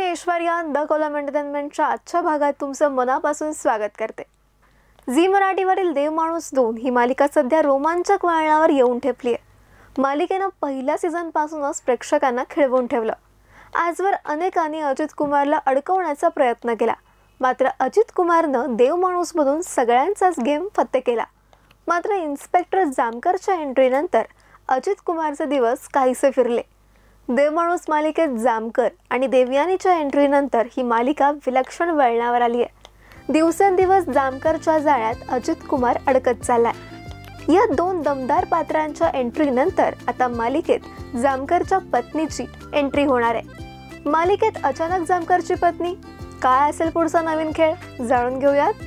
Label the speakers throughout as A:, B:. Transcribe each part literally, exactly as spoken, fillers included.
A: Aishwarya the column एंटरटेनमेंटच्या आजच्या भागात तुमचं मनापासून स्वागत करते। झी मराठीवरील देव माणूस दोन ही मालिका सध्या रोमांचक वळणावर येऊन ठेपली आहे। मालिकेनं पहिल्या सीझनपासूनच प्रेक्षकांना खिळवून ठेवलं। आजवर अनेकांनी अजित कुमारला अडकवण्याचा प्रयत्न केला, मात्र अजित कुमारनं देव माणूसमधून सगळ्यांचाच गेम फत्ते केला। मात्र इन्स्पेक्टर जामकरच्या एंट्रीनंतर अजित कुमारचे दिवस काहीसे फिरले। देव माणूस मालिकेत जामकर आणि देवयानीच्या एंट्रीनंतर ही मालिका विलक्षण वळणावर आली आहे। दिवसेंदिवस जामकरच्या जाळ्यात अजित कुमार अडकत चाललाय। या दोन दमदार पात्रांच्या एंट्रीनंतर आता मालिकेत जामकरच्या पत्नीची एंट्री होणार आहे। मालिकेत अचानक जामकरची पत्नी, काय असेल पुढचा नवीन खेळ, जाणून घेऊयात।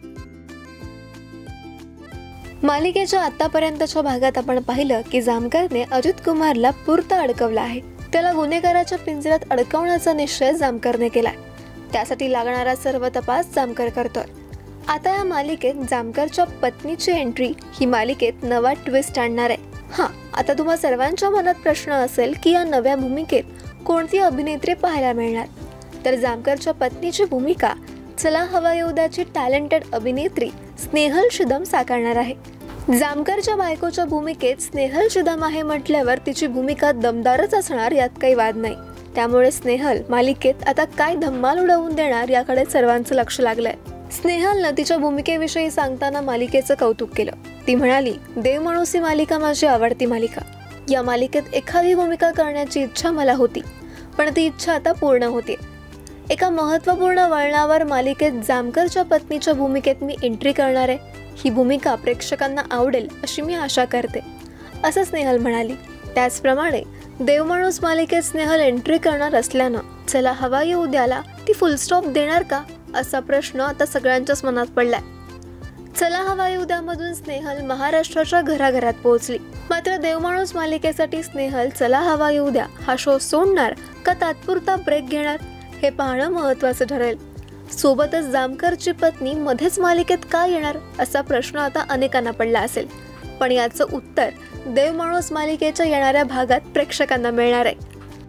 A: मालिकेच्या आतापर्यंतच्या भागात आपण पाहिलं की जामकरने अजित कुमारला पुरता अडकवला आहे। त्याला गुन्हेगाराच्या पिंजऱ्यात अडकवण्याचा निश्चय जामकरने केलाय। त्यासाठी लागणारा सर्व तपास जामकर करतोय। आता या मालिकेत जामकरच्या पत्नीची एंट्री ही मालिकेत नवा ट्विस्ट आणणार आहे। हां, आता तुम्हा सर्वांच्या मनात प्रश्न असेल की या नव्या भूमिकेत कोणती अभिनेत्री पाहायला मिळणार, तर जामकरच्या पत्नीची भूमिका चला हवा येऊ द्याची टॅलेंटेड अभिनेत्री स्नेहल शिदम साकारणार आहे। जामकरच्या बायकोच्या भूमिकेत स्नेहल शिदम आहे म्हटल्यावर तिची भूमिका दमदारच असणार यात काही वाद नाही। त्यामुळे स्नेहल मालिकेत आता काय धम्माल उडवून देणार याकडे सर्वांचं लक्ष लागलंय। स्नेहलनं तिच्या भूमिकेविषयी सांगताना मालिकेचं कौतुक केलं। ती म्हणाली, देव माणूस ही मालिका माझी आवडती मालिका। या मालिकेत एखादी भूमिका करण्याची इच्छा मला होती, पण ती इच्छा आता पूर्ण होते। एका महत्त्वपूर्ण वळणावर मालिकेत जामकरच्या पत्नीच्या भूमिकेत मी एंट्री करणार आहे। ही भूमिका प्रेक्षकांना आवडेल अशी मी आशा करते, असं स्नेहल म्हणाली। त्याचप्रमाणे देव माणूस मालिकेत स्नेहल एंट्री करणार असल्यानं चला हवा येऊ द्याला ती फुल स्टॉप देणार का, असा प्रश्न आता सगळ्यांच्याच मनात पडलाय। चला हवा येऊ द्यामधून स्नेहल महाराष्ट्राच्या घराघरात पोहोचली, मात्र देव माणूस मालिकेसाठी स्नेहल चला हवा येऊ द्या हा शो सोडणार का तात्पुरता ब्रेक घेणार हे पाहणं महत्त्वाचं ठरेल। सोबतच जामकरची पत्नी मध्येच मालिकेत का येणार असा प्रश्न आता अनेकांना पडला असेल, पण याचं उत्तर देव माणूस मालिकेच्या येणाऱ्या भागात प्रेक्षकांना मिळणार आहे।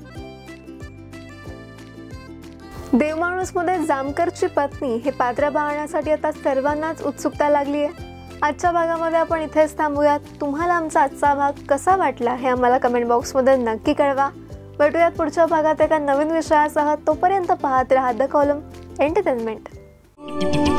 A: देव माणूस मध्ये जामकरची पत्नी हे पात्र पाहण्यासाठी आता सर्वांनाच उत्सुकता लागली आहे। आजच्या भागामध्ये आपण इथेच थांबूयात। तुम्हाला आमचा आजचा भाग कसा वाटला हे आम्हाला कमेंट बॉक्समध्ये नक्की कळवा। भेटूयात पुढच्या भागात एका नवीन विषयासह। तोपर्यंत पाहत राहा द कॉलम एंटरटेनमेंट।